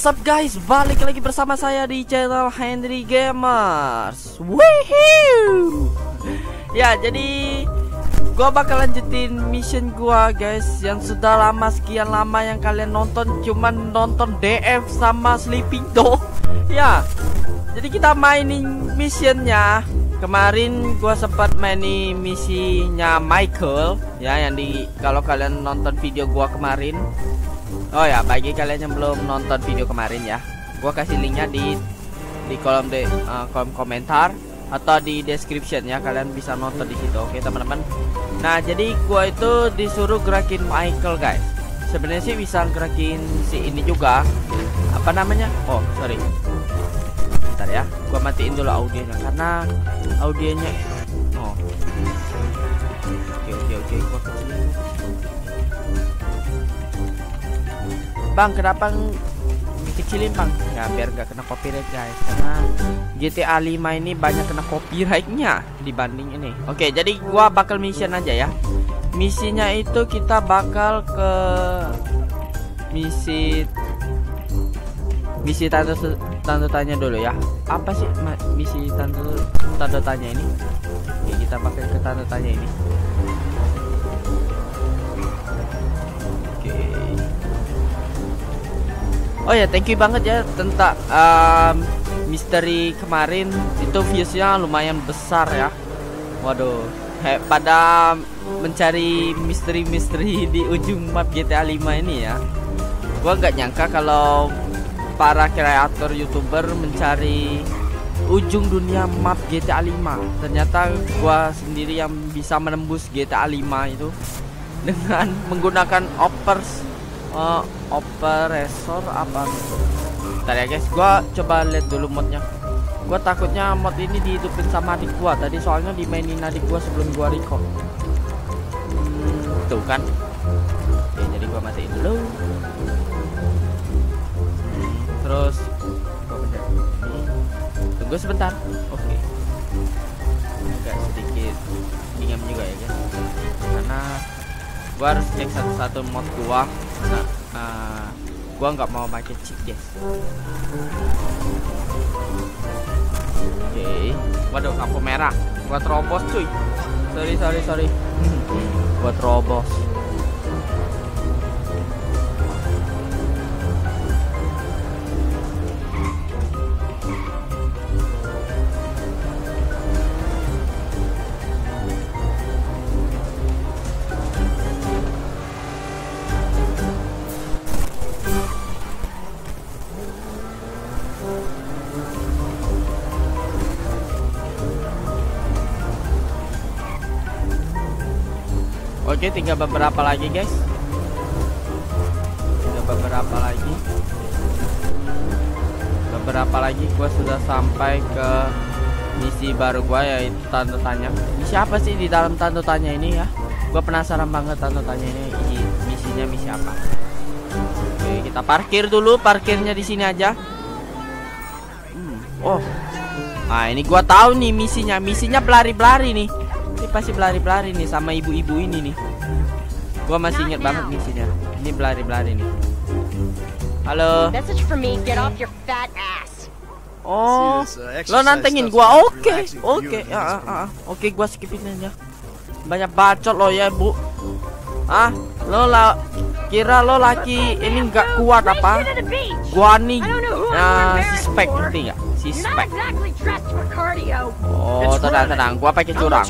What's up guys, balik lagi bersama saya di channel Henry Gamers. Woohoo! Ya, jadi gua bakal lanjutin mission gua guys, yang sudah lama, sekian lama yang kalian nonton, cuman nonton DF sama Sleeping Dog. Ya, jadi kita mainin missionnya. Kemarin gua sempat mainin misinya Michael ya, yang di kalau kalian nonton video gua kemarin. Oh ya, bagi kalian yang belum nonton video kemarin ya, gua kasih linknya di kolom kolom komentar atau di description ya, kalian bisa nonton di situ. Oke teman-teman. Nah, jadi gua itu disuruh gerakin Michael guys. Sebenarnya sih bisa gerakin si ini juga. Apa namanya? Oh sorry. Bentar ya, gua matiin dulu audionya karena audionya. Oh. Oke, gua kecilin. Bang, kenapa dikecilin bang? Ya biar gak kena copyright guys, karena GTA 5 ini banyak kena copyrightnya dibanding ini. Oke, jadi gua bakal mission aja ya. Misinya itu kita bakal ke misi tanda tanya dulu ya. Apa sih misi tanda tanya ini? Oke, kita bakal ke tanda tanya ini. Oh ya, thank you banget ya tentang misteri kemarin, itu viewsnya lumayan besar ya. Waduh, pada mencari misteri-misteri di ujung map GTA 5 ini ya. Gua nggak nyangka kalau para kreator YouTuber mencari ujung dunia map GTA 5. Ternyata gua sendiri yang bisa menembus GTA 5 itu dengan menggunakan operator apa. Bentar ya guys, gua coba lihat dulu modnya. Gua takutnya mod ini dihidupin sama adik gua tadi, soalnya dimainin adik gua sebelum gua record. Tuh kan. Oke, jadi gua matiin dulu. Terus gua pencet ini. Tunggu sebentar. Oke. Agak sedikit bingung juga ya guys, karena gua harus cek satu-satu mod gua. Gua nggak mau pakai cheat guys. Oke. Waduh, lampu merah. Gua terobos cuy. Sorry. Gua terobos. Oke, tinggal beberapa lagi guys. Beberapa lagi gua sudah sampai ke misi baru gua, yaitu tanda tanya. Misi apa sih di dalam tanda tanya ini ya? Gua penasaran banget tanda tanya ini misinya misi apa. Oke, kita parkir dulu, parkirnya di sini aja. Oh. Nah, ini gua tahu nih misinya pelari-pelari nih. Ini pasti pelari-pelari nih sama ibu-ibu ini nih. Gua masih inget banget misinya. Ini pelari-pelari nih. Halo. Oh, lo nantengin gua. Oke. Oke, gua skipin aja. Banyak bacot lo ya, Bu. Kira lo laki ini nggak kuat apa? Gua nih suspek, ngerti nggak? Suspek. Oh, tenang, gua pakai curang.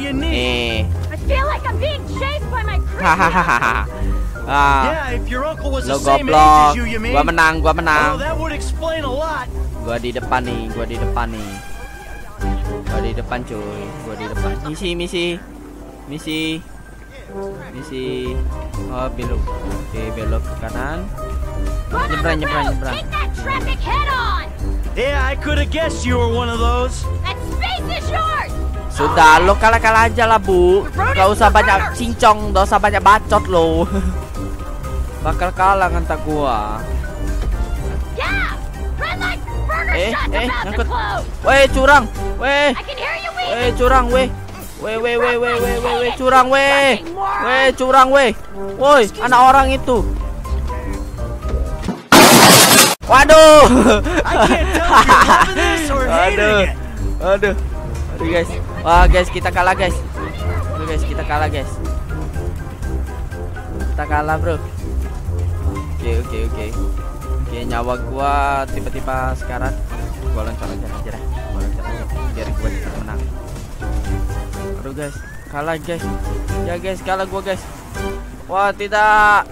Hahaha. Lo goblok. Gua menang. Gua di depan nih. Gua di depan cuy. Misi. Oh, belok. Oke, belok ke kanan. Nyebrang. Yeah, I could have guessed you were one of those. That space is yours. Sudah, lo kalah aja lah, Bu. Gak usah banyak cincong, gak usah banyak bacot lo. Bakal kalah ngantak gua. Yeah, red light, burger shot's about to nyangkut. close. Weh, curang. Weh. I can hear you Curang, weh. Curang, curang, weh. Woi, anak orang itu. Waduh. I can't tell if you're loving this or hating it. Aduh guys. Wah guys, kita kalah guys. Aduh guys, kita kalah guys. Kita kalah bro. Oke, nyawa gua tiba-tiba sekarang gua loncat aja dah. Biar gua bisa menang. Aduh guys, kalah guys. Ya guys, kalah gua guys. Wah, tidak.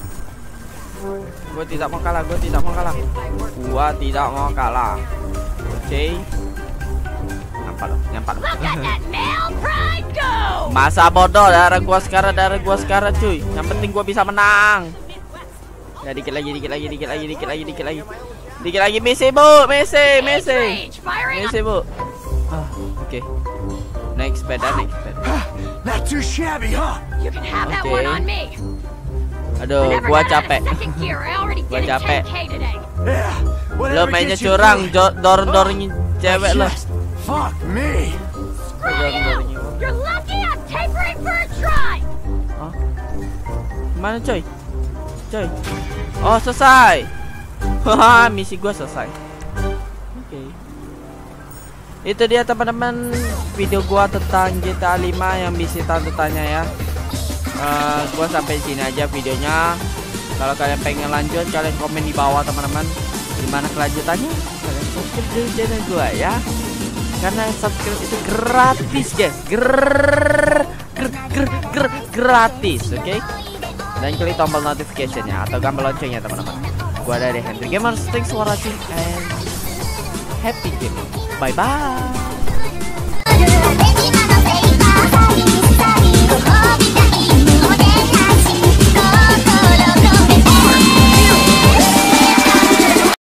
Gua tidak mau kalah. Gua tidak mau kalah. Oke. Nyampak. Masa bodoh, darah gua sekarang cuy. Yang penting gua bisa menang. Ya dikit lagi. Messi bu. Oke. Naik sepeda. Not too shabby, huh? You can have that one on me. Aduh, gua capek. Gua capek. Yeah. Lo mainnya curang, dorong cewek lo. Fuck me. You're lucky I'm tapering for a try. Mana coy? Oh, selesai. Haha, misi gua selesai. Oke. Itu dia teman-teman video gua tentang GTA 5 yang misi tanya ya. Gua sampai sini aja videonya. Kalau kalian pengen lanjut, kalian komen di bawah teman-teman. Gimana kelanjutannya? Kalian subscribe dulu channel gua ya. Karena subscribe itu gratis guys. Gratis, oke? Dan klik tombol notification-nya atau gambar loncengnya teman-teman. Gua dari Hendry Gamers, thanks for watching and happy gaming. Bye bye.